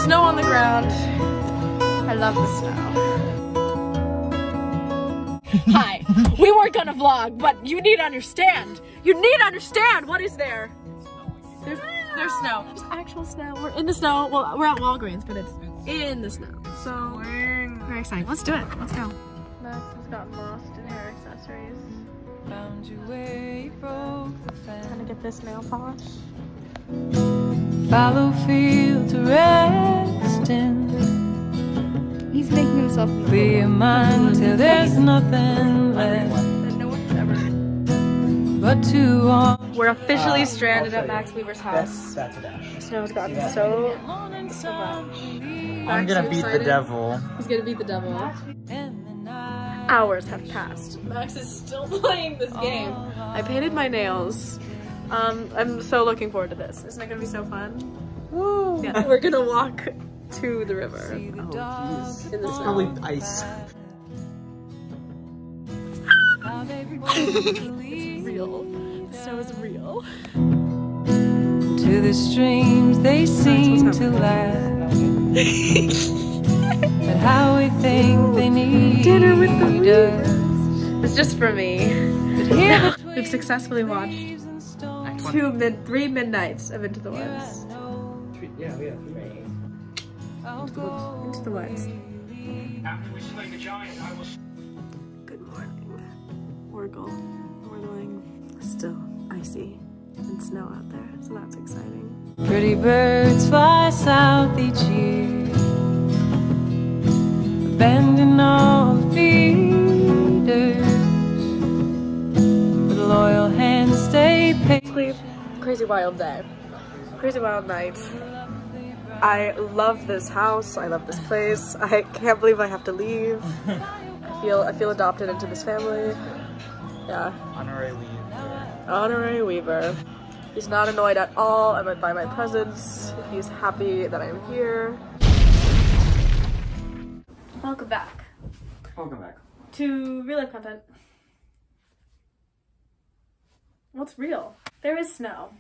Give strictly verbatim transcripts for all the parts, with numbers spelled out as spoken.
snow on the ground. I love the snow. Hi, we weren't gonna vlog, but you need to understand. You need to understand what is there. There's, there's snow. There's actual snow. We're in the snow. Well, we're at Walgreens, but it's in the snow. So, very exciting. Let's do it. Let's go. Max has gotten lost in her accessories. Found you where you broke the fence. Trying to get this nail polish. Follow field to rest in. He's making himself clear your mind till there's nothing left. That no one's ever. But to all. We're officially uh, stranded at Max Weaver's house. That's, that's a dash. The snow's gotten yeah. so, so much. I'm gonna beat excited. the devil. He's gonna beat the devil. Hours have passed. Max is still playing this game. I painted my nails. Um, I'm so looking forward to this. Isn't it gonna be so fun? Woo! Yeah. We're gonna walk to the river. Oh, in the snow. It's probably ice. It's real. The snow is real. To the streams they seem to laugh. But how we think they need dinner with the us. It's just for me. But here we've successfully watched two mid three midnights of Into the Woods. Yeah, we have three. Into the Woods. Into the Woods. Good morning. Oracle. Whirling. Still icy and snow out there, so that's exciting. Pretty birds fly south each year, abandon all the feeders, but loyal hands stay patient. Crazy wild day. Crazy wild night. I love this house. I love this place. I can't believe I have to leave. I feel I feel adopted into this family. Yeah. Honorary Weaver. Honorary Weaver. He's not annoyed at all by my presence. He's happy that I'm here. Welcome back. Welcome back. To real life content. What's real? There is snow.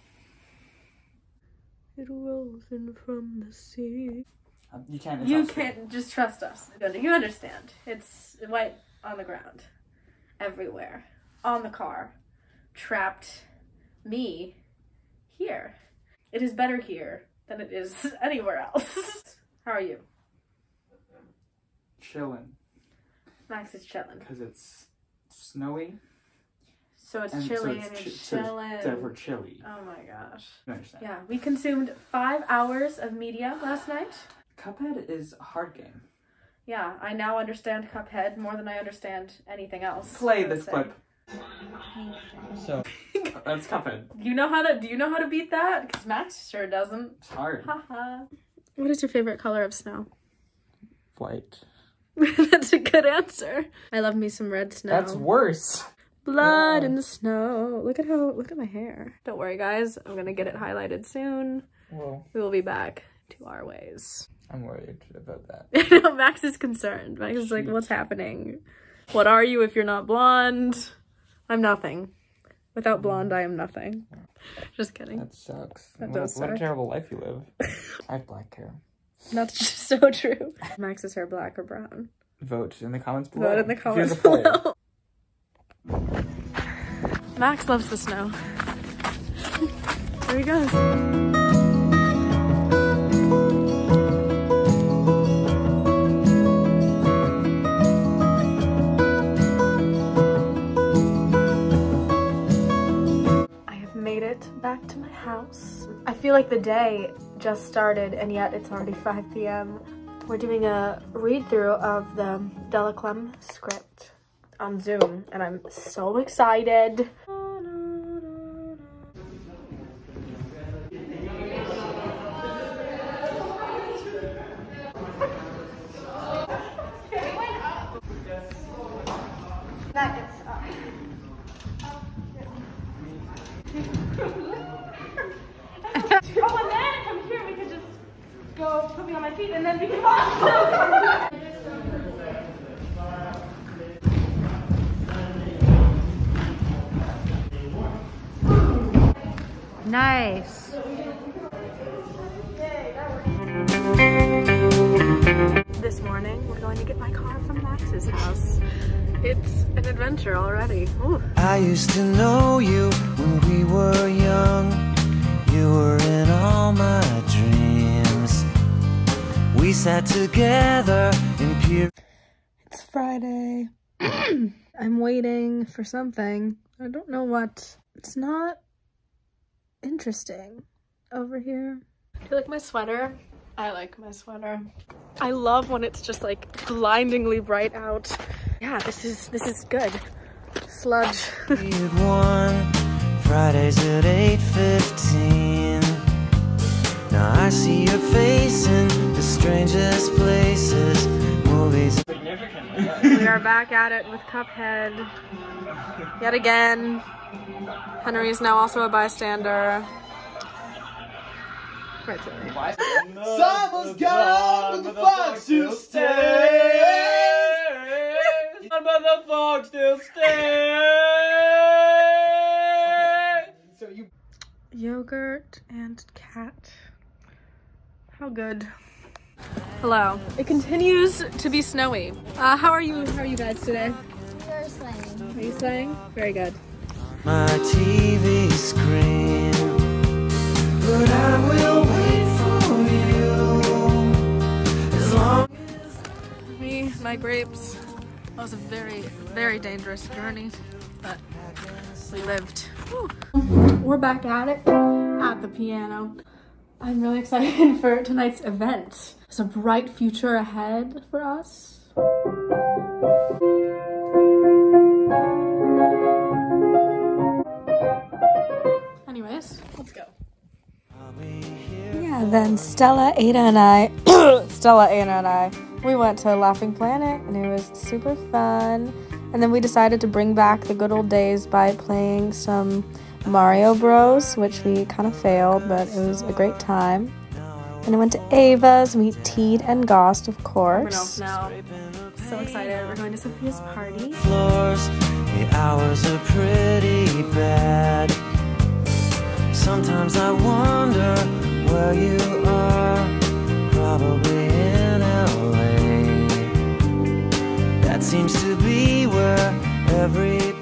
It rolls in from the sea. Um, you can't. You can't. Just trust us. You understand. It's white on the ground, everywhere, on the car, trapped. Me, here. It is better here than it is anywhere else. How are you? Chilling. Max is chilling. Because it's snowy. So it's and chilly so it's and ch it's so chilling. It's therefore chilly. Oh my gosh. I understand. Yeah, we consumed five hours of media last night. Cuphead is a hard game. Yeah, I now understand Cuphead more than I understand anything else. Play this clip. So, that's Cuphead. You know how to, do you know how to beat that? Because Max sure doesn't. It's hard. Haha. What is your favorite color of snow? White. That's a good answer. I love me some red snow. That's worse. Blood yeah. in the snow. Look at how, look at my hair. Don't worry guys, I'm gonna get it highlighted soon. Whoa. We will be back to our ways. I'm worried about that. No, Max is concerned. Max is like, what's happening? What are you if you're not blonde? I'm nothing. Without blonde, I am nothing. Just kidding. That sucks. That what, does what suck. a terrible life you live. I have black hair. That's just so true. Max's hair black or brown? Vote in the comments below. Vote in the comments Here's a poll. below. Max loves the snow. There he goes. Back to my house. I feel like the day just started and yet it's already five p m We're doing a read-through of the Delaclem script on Zoom and I'm so excited. Oh, and then from here we could just go put me on my feet and then we can walk. Nice. Yay, that worked. this morning. We're going to get my car from Max's house. It's an adventure already. Ooh. I used to know you when we were young. You were in all my dreams. We sat together in pure. It's Friday. I'm waiting for something. I don't know what. It's not interesting over here. Do you like my sweater? I like my sweater. I love when it's just like blindingly bright out. Yeah, this is this is good. Sludge. One Fridays at eight fifteen. Now I see your face in the strangest places. Movies. We are back at it with Cuphead. Yet again. Henry is now also a bystander. Right, Someone's gone, but the fox still stays. But the fox still stays. So you. Yogurt and cat. How good. Hello. It continues to be snowy. Uh, how are you? How are you guys today? We're sleighing. Are you sleighing? Very good. My T V screen, but I will wait for you as long as Me, my grapes. That was a very, very dangerous journey, but we lived. Whew. We're back at it at the piano. I'm really excited for tonight's event. There's a bright future ahead for us. Anyways, let's go. Yeah, then Stella, Ada, and I, Stella, Ada, and I, we went to Laughing Planet, and it was super fun. And then we decided to bring back the good old days by playing some Mario Bros, which we kind of failed, but it was a great time. And I went to Ava's, we teed and gossed, of course. Now, so excited, we're going to Sophia's party. floors, the hours are pretty bad. Sometimes I wonder where you are, probably in L A. That seems to be where everybody.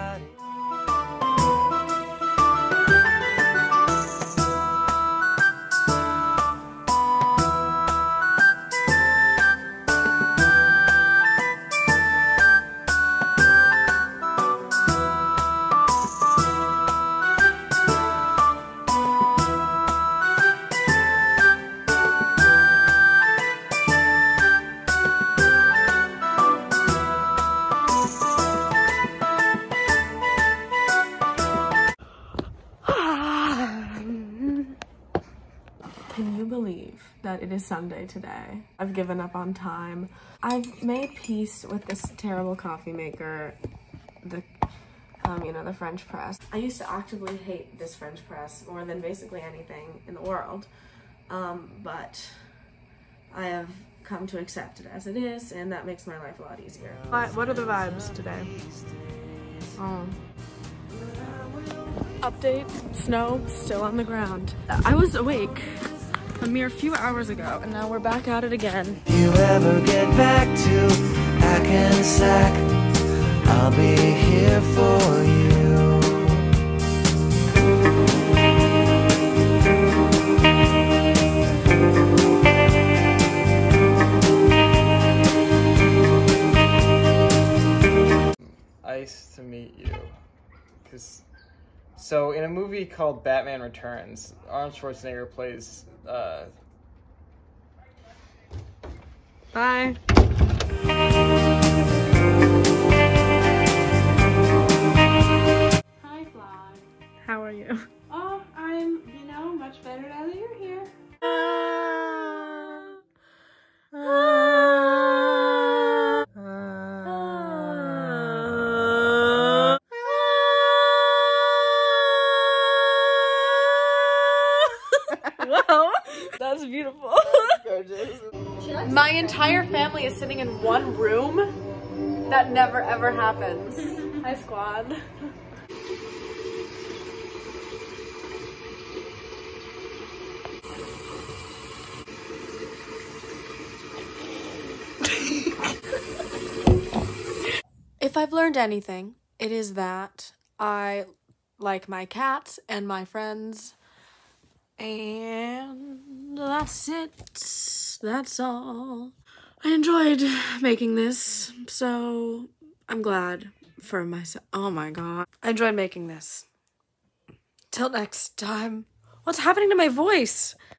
Can you believe that it is Sunday today? I've given up on time. I've made peace with this terrible coffee maker, the, um, you know, the French press. I used to actively hate this French press more than basically anything in the world, um, but I have come to accept it as it is, and that makes my life a lot easier. What are the vibes today? Oh. Update, snow still on the ground. I was awake a mere few hours ago, and now we're back at it again. If you ever get back to Hackensack, I'll be here for you. Nice to meet you. Cause so in a movie called Batman Returns, Arnold Schwarzenegger plays uh Bye. Hi, vlog. How are you? Oh, I'm, you know, much better now that you're here. Whoa, that's beautiful. My entire family is sitting in one room. That never ever happens. Hi, squad. if I've learned anything, it is that I like my cats and my friends. And that's it. That's all. I enjoyed making this, so I'm glad for myself. Oh my god. I enjoyed making this. Till next time. What's happening to my voice?